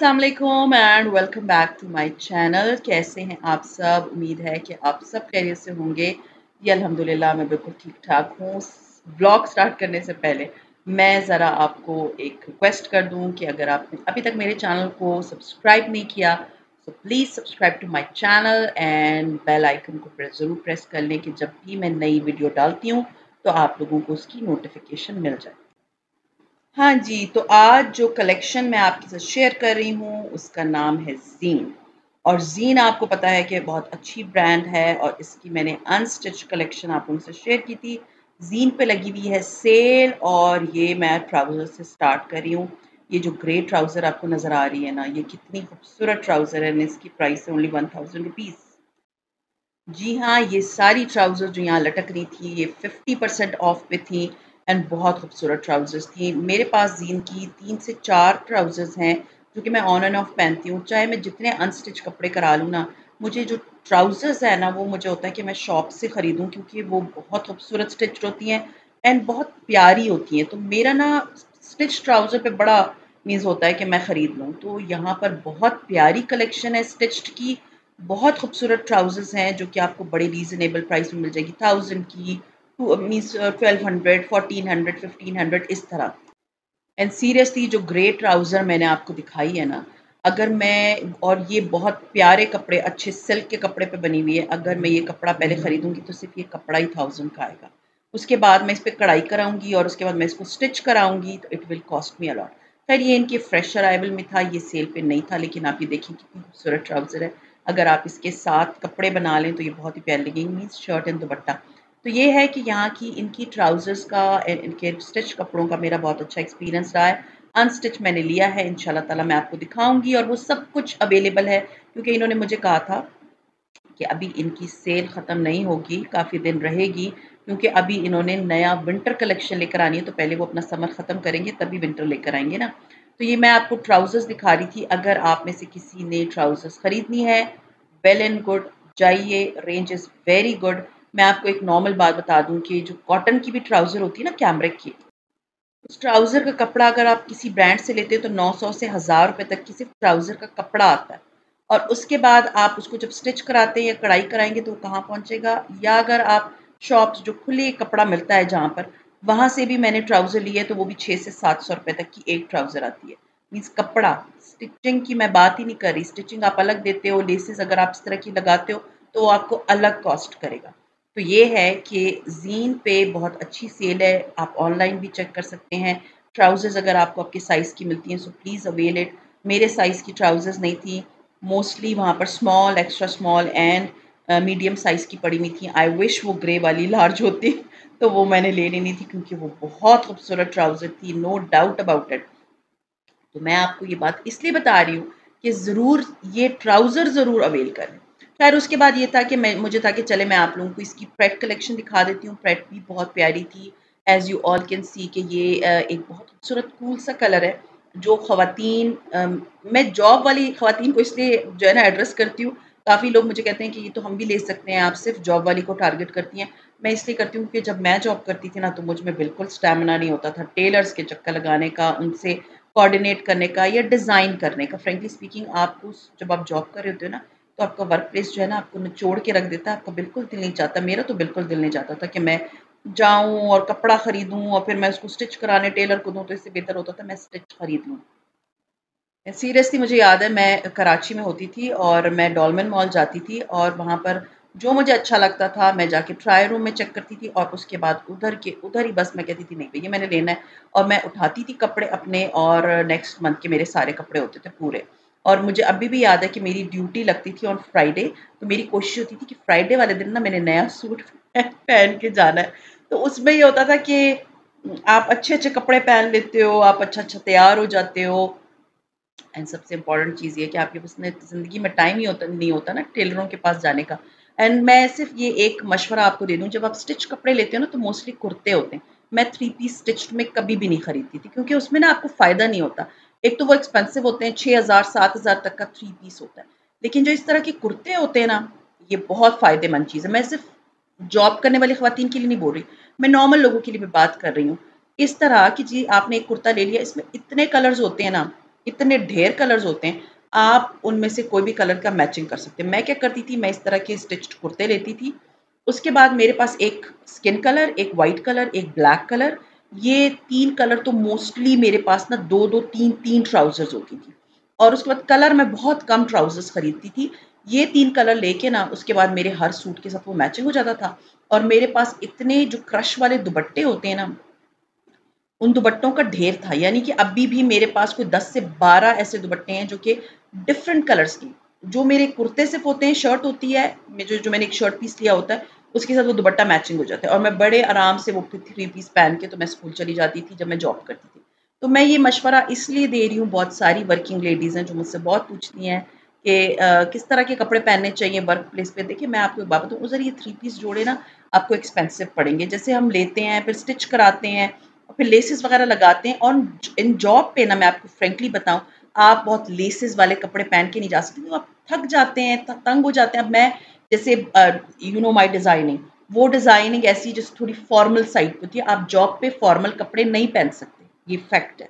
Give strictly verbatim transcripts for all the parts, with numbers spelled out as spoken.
अस्सलाम वालेकुम and welcome back to my channel. कैसे हैं आप सब? उम्मीद है कि आप सब खैरियत से होंगे। ये अल्हम्दुलिल्लाह मैं बिल्कुल ठीक ठाक हूँ। ब्लॉग स्टार्ट करने से पहले मैं ज़रा आपको एक रिक्वेस्ट कर दूँ कि अगर आपने अभी तक मेरे चैनल को सब्सक्राइब नहीं किया तो please subscribe to my channel and bell icon को प्रेस ज़रूर प्रेस कर लें कि जब भी मैं नई वीडियो डालती हूँ तो आप लोगों को उसकी नोटिफिकेशन मिल जाए। हाँ जी, तो आज जो कलेक्शन मैं आपके साथ शेयर कर रही हूँ, उसका नाम है ज़ीन। और ज़ीन आपको पता है कि बहुत अच्छी ब्रांड है और इसकी मैंने अनस्टिच कलेक्शन आप लोगों से शेयर की थी। ज़ीन पे लगी हुई है सेल और ये मैं ट्राउज़र से स्टार्ट कर रही हूँ। ये जो ग्रे ट्राउज़र आपको नज़र आ रही है ना, ये कितनी खूबसूरत ट्राउज़र है एंड इसकी प्राइस है ओनली वन थाउज़ेंड रुपीज़। जी हाँ, ये सारी ट्राउज़र जो यहाँ लटक रही थी, ये फ़िफ़्टी परसेंट ऑफ पे थी एंड बहुत खूबसूरत ट्राउज़र्स थी। मेरे पास ज़ीन की तीन से चार ट्राउज़र्स हैं, जो कि मैं ऑन एंड ऑफ पहनती हूँ। चाहे मैं जितने अनस्टिच कपड़े करा लूँ ना, मुझे जो ट्राउज़र्स है ना, वो मुझे होता है कि मैं शॉप से खरीदूँ क्योंकि वो बहुत खूबसूरत स्टिच्ड होती हैं एंड बहुत प्यारी होती हैं। तो मेरा ना स्टिच ट्राउज़र पे बड़ा मीन्स होता है कि मैं खरीद लूँ। तो यहाँ पर बहुत प्यारी कलेक्शन है स्टिच्ड की। बहुत खूबसूरत ट्राउज़र्स हैं जो कि आपको बड़े रीज़नेबल प्राइस में मिल जाएगी। थाउज़ेंड की two means twelve hundred, fourteen hundred, fifteen hundred इस तरह। एंड सीरियसली जो ग्रे ट्राउज़र मैंने आपको दिखाई है ना, अगर मैं और ये बहुत प्यारे कपड़े अच्छे सिल्क के कपड़े पे बनी हुई है, अगर मैं ये कपड़ा पहले खरीदूँगी तो सिर्फ़ ये कपड़ा ही थाउज़ेंड का आएगा। उसके बाद मैं इस पे कढ़ाई कराऊँगी और उसके बाद मैं इसको स्टिच कराऊँगी तो it will cost me a lot. ख़ैर ये इनके फ्रेश अराइवल में था, ये सेल पे नहीं था, लेकिन आप ये देखिए कितनी खूबसूरत ट्राउज़र है। अगर आप इसके साथ कपड़े बना लें तो ये बहुत ही प्यारी लगेंगी मीन्स शर्ट एंड दुपट्टा। तो ये है कि यहाँ की इनकी ट्राउज़र्स का एंड इनके स्टिच कपड़ों का मेरा बहुत अच्छा एक्सपीरियंस रहा है। अनस्टिच मैंने लिया है, इंशाल्लाह ताला मैं आपको दिखाऊँगी और वो सब कुछ अवेलेबल है क्योंकि इन्होंने मुझे कहा था कि अभी इनकी सेल ख़त्म नहीं होगी, काफ़ी दिन रहेगी क्योंकि अभी इन्होंने नया विंटर कलेक्शन लेकर आनी है, तो पहले वो अपना समर ख़त्म करेंगे तभी विंटर लेकर आएँगे ना। तो ये मैं आपको ट्राउज़र्स दिखा रही थी, अगर आप में से किसी ने ट्राउज़र्स खरीदनी है, वेल एंड गुड, जाइए, रेंज इज़ वेरी गुड। मैं आपको एक नॉर्मल बात बता दूँ कि जो कॉटन की भी ट्राउज़र होती है ना कैमरिक की, उस ट्राउज़र का कपड़ा अगर आप किसी ब्रांड से लेते हो तो नौ सौ से हज़ार रुपए तक की सिर्फ़ ट्राउज़र का कपड़ा आता है। और उसके बाद आप उसको जब स्टिच कराते हैं या कढ़ाई कराएँगे तो वो कहाँ पहुँचेगा? या अगर आप शॉप्स जो खुले कपड़ा मिलता है जहाँ पर, वहाँ से भी मैंने ट्राउज़र लिए तो वो भी छह से सात सौ रुपए तक की एक ट्राउज़र आती है। मीन्स कपड़ा, स्टिचिंग की मैं बात ही नहीं कर रही, स्टिचिंग आप अलग देते हो, लेसेस अगर आप इस तरह की लगाते हो तो वो आपको अलग कॉस्ट करेगा। तो ये है कि ज़ीन पे बहुत अच्छी सेल है, आप ऑनलाइन भी चेक कर सकते हैं। ट्राउज़र्स अगर आपको आपके साइज़ की मिलती हैं सो प्लीज़ अवेल इट। मेरे साइज़ की ट्राउज़र्स नहीं थी, मोस्टली वहाँ पर small, extra small and uh, medium size की पड़ी हुई थी। आई विश वो ग्रे वाली लार्ज होती तो वो मैंने ले लेनी थी क्योंकि वो बहुत खूबसूरत ट्राउज़र थी, नो डाउट अबाउट इट। तो मैं आपको ये बात इसलिए बता रही हूँ कि ज़रूर ये ट्राउज़र ज़रूर अवेल करें। ख़ैर उसके बाद ये था कि मैं मुझे था कि चले मैं आप लोगों को इसकी प्रेट कलेक्शन दिखा देती हूँ। प्रेट भी बहुत प्यारी थी। As you all can see कि ये अ, एक बहुत खूबसूरत कूल सा कलर है जो ख़वातीन अम, मैं जॉब वाली ख़वातीन को इसलिए जो है ना एड्रेस करती हूँ। काफ़ी लोग मुझे कहते हैं कि ये तो हम भी ले सकते हैं, आप सिर्फ़ जॉब वाली को टारगेट करती हैं। मैं इसलिए करती हूँ कि जब मैं जॉब करती थी ना तो मुझ में बिल्कुल स्टैमिना नहीं होता था टेलर्स के चक्कर लगाने का, उनसे कोऑर्डिनेट करने का या डिज़ाइन करने का। फ्रैंकली स्पीकिंग आपको जब आप जॉब कर रहे होते हो ना, तो आपका वर्क प्लेस जो है ना आपको निचोड़ के रख देता है, आपका बिल्कुल दिल नहीं चाहता, मेरा तो बिल्कुल दिल नहीं चाहता था कि मैं जाऊँ और कपड़ा खरीदूँ और फिर मैं उसको स्टिच कराने टेलर को दूँ, तो इससे बेहतर होता था मैं स्टिच खरीद लूँ। सीरियसली मुझे याद है मैं कराची में होती थी और मैं डॉलमेन मॉल जाती थी और वहाँ पर जो मुझे अच्छा लगता था मैं जाके ट्रायल रूम में चेक करती थी और उसके बाद उधर के उधर ही बस मैं कहती थी नहीं भैया मैंने लेना है और मैं उठाती थी कपड़े अपने और नेक्स्ट मंथ के मेरे सारे कपड़े होते थे पूरे। और मुझे अभी भी याद है कि मेरी ड्यूटी लगती थी ऑन फ्राइडे, तो मेरी कोशिश होती थी कि फ्राइडे वाले दिन ना मैंने नया सूट पहन के जाना है। तो उसमें ये होता था कि आप अच्छे अच्छे कपड़े पहन लेते हो, आप अच्छा अच्छा तैयार हो जाते हो एंड सबसे इम्पोर्टेंट चीज़ ये है कि आपके पास में ज़िंदगी में टाइम ही होता नहीं होता ना टेलरों के पास जाने का। एंड मैं सिर्फ़ ये एक मशवरा आपको दे दूँ, जब आप स्टिच कपड़े लेते हो ना तो मोस्टली कुर्ते होते हैं। मैं थ्री पीस स्टिच्ड में कभी भी नहीं खरीदती थी क्योंकि उसमें ना आपको फ़ायदा नहीं होता। एक तो वो एक्सपेंसिव होते हैं, छह हज़ार सात हज़ार तक का थ्री पीस होता है। लेकिन जो इस तरह के कुर्ते होते हैं ना, ये बहुत फ़ायदेमंद चीज़ है। मैं सिर्फ़ जॉब करने वाली ख़वातीन के लिए नहीं बोल रही, मैं नॉर्मल लोगों के लिए भी बात कर रही हूँ। इस तरह कि जी आपने एक कुर्ता ले लिया, इसमें इतने कलर्स होते हैं ना, इतने ढेर कलर्स होते हैं, आप उनमें से कोई भी कलर का मैचिंग कर सकते हैं। मैं क्या करती थी, मैं इस तरह के स्टिच्ड कुर्ते लेती थी। उसके बाद मेरे पास एक स्किन कलर, एक व्हाइट कलर, एक ब्लैक कलर, ये तीन कलर तो मोस्टली मेरे पास ना दो दो तीन तीन ट्राउज़र्स होती थी। और उसके बाद कलर मैं बहुत कम ट्राउज़र्स खरीदती थी। ये तीन कलर लेके ना उसके बाद मेरे हर सूट के साथ वो मैचिंग हो जाता था। और मेरे पास इतने जो क्रश वाले दुपट्टे होते हैं ना, उन दुपट्टों का ढेर था। यानी कि अभी भी मेरे पास कोई दस से बारह ऐसे दुपट्टे हैं जो कि डिफरेंट कलर्स के, जो मेरे कुर्ते सिर्फ होते हैं, शर्ट होती है, जो जो मैंने एक शर्ट पीस लिया होता है, उसके साथ वो दुपट्टा मैचिंग हो जाता है और मैं बड़े आराम से वो थ्री पीस पहन के तो मैं स्कूल चली जाती थी जब मैं जॉब करती थी। तो मैं ये मशवरा इसलिए दे रही हूँ, बहुत सारी वर्किंग लेडीज़ हैं जो मुझसे बहुत पूछती हैं कि अ, किस तरह के कपड़े पहनने चाहिए वर्क प्लेस पे। देखिए, मैं आपको एक बात बताऊँ, उधर ये थ्री पीस जोड़े ना आपको एक्सपेंसिव पड़ेंगे। जैसे हम लेते हैं, फिर स्टिच कराते हैं और फिर लेसेस वगैरह लगाते हैं, और इन जॉब पे ना मैं आपको फ्रैंकली बताऊँ, आप बहुत लेसेस वाले कपड़े पहन के नहीं जा सकते, तो आप थक जाते हैं, त तंग हो जाते हैं। अब मैं जैसे uh, you know my designing, वो डिज़ाइनिंग ऐसी जैसे थोड़ी फॉर्मल साइड पे होती है, आप जॉब पे फॉर्मल कपड़े नहीं पहन सकते, ये फैक्ट है।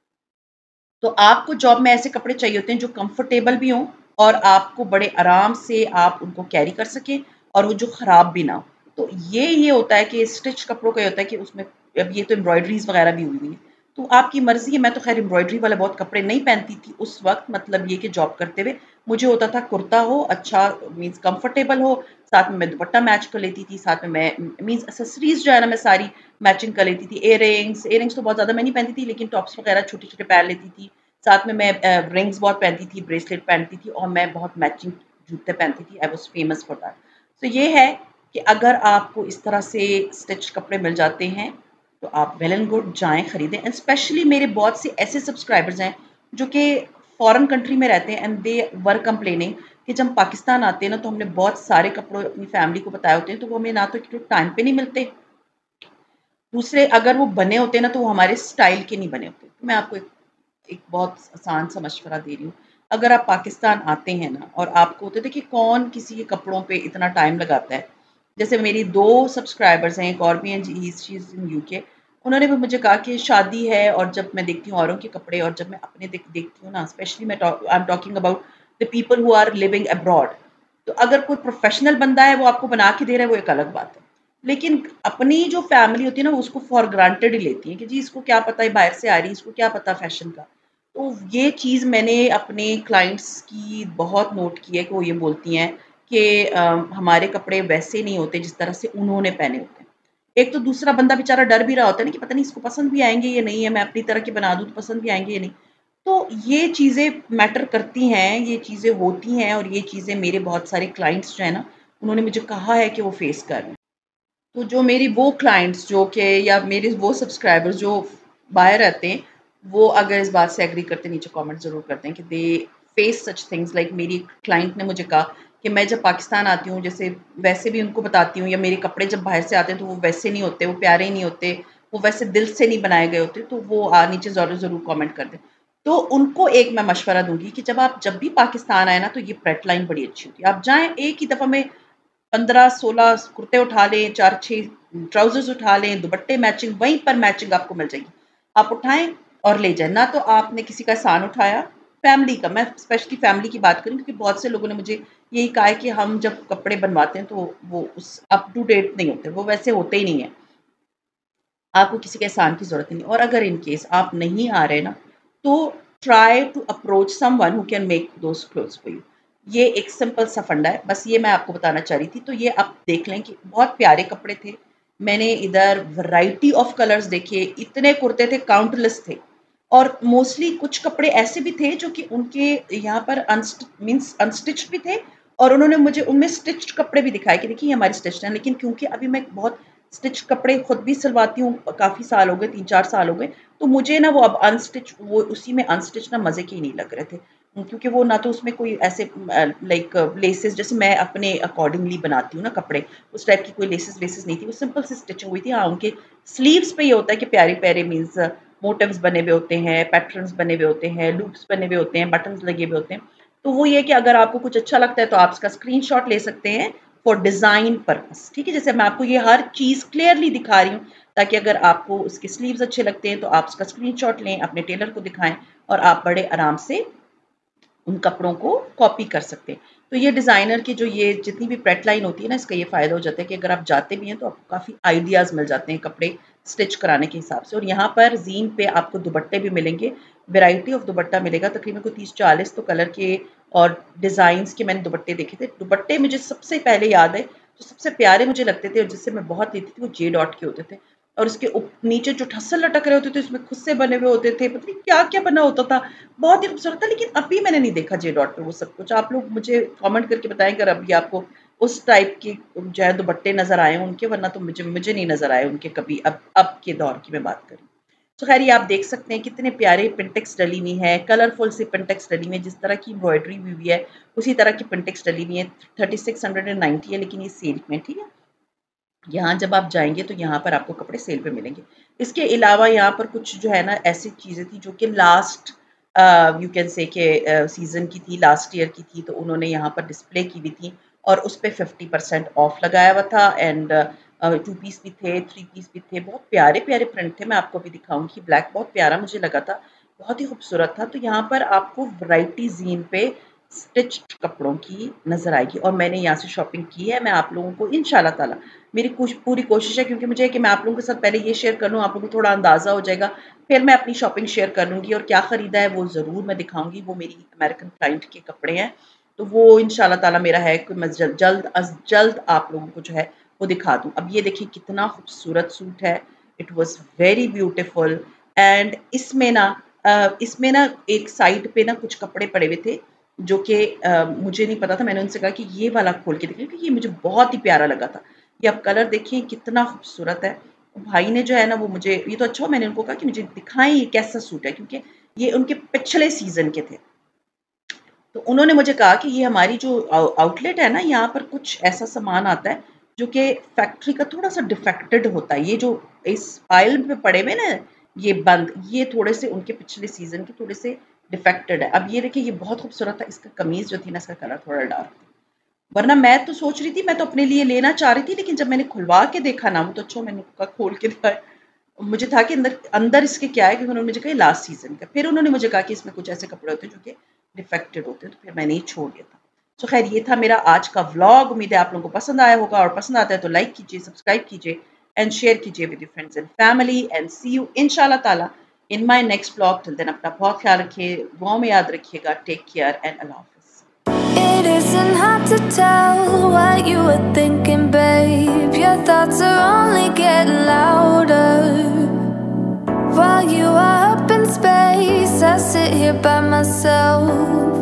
तो आपको जॉब में ऐसे कपड़े चाहिए होते हैं जो कंफर्टेबल भी हों और आपको बड़े आराम से आप उनको कैरी कर सकें और वो जो खराब भी ना हो। तो ये ये होता है कि स्टिच कपड़ों का ये होता है कि उसमें अब ये तो एम्ब्रॉयडरीज़ वगैरह भी हुई हुई हैं। तो आपकी मर्ज़ी है, मैं तो ख़ैर एम्ब्रॉयडरी वाले बहुत कपड़े नहीं पहनती थी उस वक़्त, मतलब ये कि जॉब करते हुए मुझे होता था कुर्ता हो अच्छा, मीन्स कंफर्टेबल हो, साथ में मैं दुपट्टा मैच कर लेती थी, साथ में मैं मीन्स एक्सेसरीज़ जो है ना मैं सारी मैचिंग कर लेती थी। इयररिंग्स इयररिंग्स तो बहुत ज़्यादा मैं नहीं पहनती थी, लेकिन टॉप्स वगैरह छोटे-छोटे पहन लेती थी। साथ में मैं अ, रिंग्स बहुत पहनती थी, ब्रेसलेट पहनती थी और मैं बहुत मैचिंग जूते पहनती थी। I was famous for that. तो ये है कि अगर आपको इस तरह से स्टिच कपड़े मिल जाते हैं, तो आप वेल एंड गुड, जाएँ खरीदें। एंड स्पेशली मेरे बहुत से ऐसे सब्सक्राइबर्स हैं जो कि फॉरेन कंट्री में रहते हैं एंड दे वर कंप्लेनिंग कि जब हम पाकिस्तान आते हैं ना, तो हमने बहुत सारे कपड़े अपनी फैमिली को बताए होते हैं, तो वो हमें ना तो टाइम पे नहीं मिलते, दूसरे अगर वो बने होते हैं ना, तो वो हमारे स्टाइल के नहीं बने होते। तो मैं आपको एक एक बहुत आसान सा मशवरा दे रही हूँ। अगर आप पाकिस्तान आते हैं ना और आपको तो देखिए कौन किसी के कपड़ों पे इतना टाइम लगाता है। जैसे मेरी दो सब्सक्राइबर्स हैं, एक और भी हैं, जी शी इज़ इन यूके। उन्होंने भी मुझे कहा कि शादी है और जब मैं देखती हूँ औरों के कपड़े और जब मैं अपने देख देखती हूँ ना, स्पेशली मैं talk I am talking about the people who are living abroad. तो अगर कोई प्रोफेशनल बंदा है वो आपको बना के दे रहा है, वो एक अलग बात है। लेकिन अपनी जो फैमिली होती है ना, वो उसको फॉर ग्रांटेड ही लेती है कि जी इसको क्या पता है बाहर से आ रही है, इसको क्या पता फैशन का। तो ये चीज़ मैंने अपने क्लाइंट्स की बहुत नोट की है कि वो ये बोलती हैं कि अ, हमारे कपड़े वैसे नहीं होते जिस तरह से उन्होंने पहने होते हैं। एक तो दूसरा बंदा बेचारा डर भी रहा होता है ना कि पता नहीं इसको पसंद भी आएँगे या नहीं है, मैं अपनी तरह के बना दूँ तो पसंद भी आएँगे या नहीं। तो ये चीज़ें मैटर करती हैं, ये चीज़ें होती हैं और ये चीज़ें मेरे बहुत सारे क्लाइंट्स जो हैं ना, उन्होंने मुझे कहा है कि वो फेस कर रहे हैं। तो जो मेरी वो क्लाइंट्स जो कि या मेरे वो सब्सक्राइबर्स जो बाहर रहते हैं, वो अगर इस बात से एग्री करते हैं, नीचे कमेंट ज़रूर करते हैं कि they face such things. Like मेरी क्लाइंट ने मुझे कहा कि मैं जब पाकिस्तान आती हूँ, जैसे वैसे भी उनको बताती हूँ, या मेरे कपड़े जब बाहर से आते हैं तो वो वैसे नहीं होते, वो प्यारे नहीं होते, वो वैसे दिल से नहीं बनाए गए होते, तो वो आ, नीचे ज़रूर ज़रूर कमेंट कर दें। तो उनको एक मैं मशवरा दूंगी कि जब आप जब भी पाकिस्तान आए ना, तो ये प्रेट लाइन बड़ी अच्छी होती है। आप जाएं एक ही दफ़ा में पंद्रह सोलह कुर्ते उठा लें, चार छह ट्राउज़र्स उठा लें, दुपट्टे मैचिंग, वहीं पर मैचिंग आपको मिल जाएगी। आप उठाएँ और ले जाएँ। ना तो आपने किसी का एहसान उठाया, फैमिली का, मैं स्पेशली फैमिली की बात करूँ क्योंकि बहुत से लोगों ने मुझे यही कहा है कि हम जब कपड़े बनवाते हैं तो वो उस अप टू डेट नहीं होते, वो वैसे होते ही नहीं हैं। आपको किसी के एहसान की ज़रूरत नहीं। और अगर इन केस आप नहीं आ रहे ना, तो try to approach someone who can make those clothes for you. ये एक सिंपल सा फंडा है, बस ये मैं आपको बताना चाह रही थी। तो ये आप देख लें कि बहुत प्यारे कपड़े थे। मैंने इधर वैरायटी ऑफ कलर्स देखे, इतने कुर्ते थे, काउंटलेस थे। और मोस्टली कुछ कपड़े ऐसे भी थे जो कि उनके यहाँ पर अनस्ट मीन्स अनस्टिच्ड भी थे, और उन्होंने मुझे उनमें स्टिच्ड कपड़े भी दिखाए कि देखिए ये हमारे स्टिच्ड हैं। लेकिन क्योंकि अभी मैं बहुत स्टिच कपड़े खुद भी सिलवाती हूँ, काफ़ी साल हो गए, तीन चार साल हो गए, तो मुझे ना वो अब अनस्टिच वो उसी में अनस्टिच ना मज़े के ही नहीं लग रहे थे। उम, क्योंकि वो ना तो उसमें कोई ऐसे अ, लाइक लेसेस, जैसे मैं अपने अकॉर्डिंगली बनाती हूँ ना कपड़े, उस टाइप की कोई लेसेस-वेसेस नहीं थी, वो सिंपल सी स्टिचिंग हुई थी। हाँ, उनके स्लीव्स पे ये होता है कि प्यारे-प्यारे मीन्स मोटिव्स बने हुए होते हैं, पैटर्न्स बने हुए होते हैं, लूप्स बने हुए होते हैं, बटन्स लगे हुए होते हैं। तो वो ये है कि अगर आपको कुछ अच्छा लगता है तो आप इसका स्क्रीनशॉट ले सकते हैं, फॉर डिज़ाइन पर्पस, ठीक है। जैसे मैं आपको ये हर चीज़ क्लियरली दिखा रही हूँ ताकि अगर आपको उसके स्लीव्स अच्छे लगते हैं तो आप उसका स्क्रीनशॉट लें, अपने टेलर को दिखाएं और आप बड़े आराम से उन कपड़ों को कॉपी कर सकते हैं। तो ये डिज़ाइनर की जो ये जितनी भी प्रेट लाइन होती है ना, इसका ये फ़ायदा हो जाता है कि अगर आप जाते भी हैं तो आपको काफ़ी आइडियाज़ मिल जाते हैं कपड़े स्टिच कराने के हिसाब से। और यहाँ पर ज़ीन पे आपको दुपट्टे भी मिलेंगे, वैरायटी ऑफ दुपट्टा मिलेगा, तकरीबन कोई तीस चालीस तो कलर के और डिज़ाइंस के मैंने दुपट्टे देखे थे। दुपट्टे मुझे सबसे पहले याद है, जो सबसे प्यारे मुझे लगते थे और जिससे मैं बहुत लेती थी, वो जे डॉट के होते थे और उसके नीचे जो ठस्सल लटक रहे होते थे उसमें खुद से बने हुए होते थे, पता नहीं क्या क्या बना होता था, बहुत ही खूबसूरत था। लेकिन अभी मैंने नहीं देखा जे डॉट पे वो सब कुछ। आप लोग मुझे कमेंट करके बताएं अगर अभी आपको उस टाइप के जो है दुपट्टे नजर आए उनके, वरना तो मुझे मुझे नहीं नजर आए उनके कभी, अब अब के दौर की मैं बात करूँ तो। खैर ये आप देख सकते हैं कितने प्यारे पिंटेक्स डली हुई है, कलरफुल सी पिंटेक्स डली हुई है, जिस तरह की एम्ब्रॉयडरी हुई हुई है उसी तरह की पिंटेक्स डली हुई है। Thirty six hundred and ninety है लेकिन ये सेल में, ठीक है। यहाँ जब आप जाएंगे तो यहाँ पर आपको कपड़े सेल पे मिलेंगे। इसके अलावा यहाँ पर कुछ जो है ना ऐसी चीज़ें थी जो कि लास्ट यू कैन से के सीज़न की थी, लास्ट ईयर की थी, तो उन्होंने यहाँ पर डिस्प्ले की हुई थी और उस पर फिफ्टी परसेंट ऑफ लगाया हुआ था। एंड टू पीस भी थे, थ्री पीस भी थे, बहुत प्यारे प्यारे प्रिंट थे। मैं आपको भी दिखाऊंगी, ब्लैक बहुत प्यारा मुझे लगा था, बहुत ही खूबसूरत था। तो यहाँ पर आपको वैरायटी ज़ीन पे स्टिच्ड कपड़ों की नज़र आएगी और मैंने यहाँ से शॉपिंग की है। मैं आप लोगों को इंशाल्लाह ताला, मेरी कुछ पूरी कोशिश है, क्योंकि मुझे है कि मैं आप लोगों के साथ पहले ये शेयर कर लूँ, आप लोगों को थोड़ा अंदाज़ा हो जाएगा, फिर मैं अपनी शॉपिंग शेयर कर लूँगी और क्या ख़रीदा है वो ज़रूर मैं दिखाऊँगी। वो मेरी अमेरिकन क्लाइंट के कपड़े हैं, तो वो इंशाल्लाह ताला मेरा है कि मैं जल्द जल्द अज जल्द आप लोगों को जो है वो दिखा दूँ। अब ये देखिए कितना खूबसूरत सूट है, it was very beautiful. And इसमें ना इसमें ना एक साइड पे ना कुछ कपड़े पड़े हुए थे जो कि मुझे नहीं पता था। मैंने उनसे कहा कि ये वाला खोल के दिखाइए, क्योंकि ये मुझे बहुत ही प्यारा लगा था। ये आप कलर देखिए कितना खूबसूरत है। भाई ने जो है ना वो मुझे, ये तो अच्छा हो मैंने उनको कहा कि मुझे दिखाएं ये कैसा सूट है, क्योंकि ये उनके पिछले सीजन के थे। तो उन्होंने मुझे कहा कि ये हमारी जो आउटलेट है ना, यहाँ पर कुछ ऐसा सामान आता है जो कि फैक्ट्री का थोड़ा सा डिफेक्टेड होता है। ये जो इस आयल पे पड़े हुए ना ये बंद, ये थोड़े से उनके पिछले सीजन के थोड़े से डिफेक्टेड है। अब ये देखिए ये बहुत खूबसूरत था, इसका कमीज जो थी ना इसका कलर थोड़ा डार्क था, वरना मैं तो सोच रही थी, मैं तो अपने लिए लेना चाह रही थी, लेकिन जब मैंने खुलवा के देखा ना वो तो अच्छा मैंने कहा खोल के दिखाया, मुझे था कि अंदर अंदर इसके क्या है, क्योंकि उन्होंने मुझे कहा लास्ट सीजन का। फिर उन्होंने मुझे कहा कि इसमें कुछ ऐसे कपड़े होते हैं जो कि डिफेक्टेड होते हैं, तो फिर मैंने ही छोड़ दिया था। तो खैर ये था मेरा आज का व्लॉग, उम्मीद है आप लोगों को पसंद आया होगा, और पसंद आता है तो लाइक कीजिए, सब्सक्राइब कीजिए एंड शेयर कीजिए with your friends and family. And see you इंशाल्लाह ताला in my next vlog. Till then अपना बहुत ख्याल रखिए, दुआओं में याद रखिएगा। टेक केयर एंड अल्लाह हाफ़िज़। It isn't hard to tell what you were thinking, babe. Your thoughts are only getting louder. While you are up in space, I sit here by myself.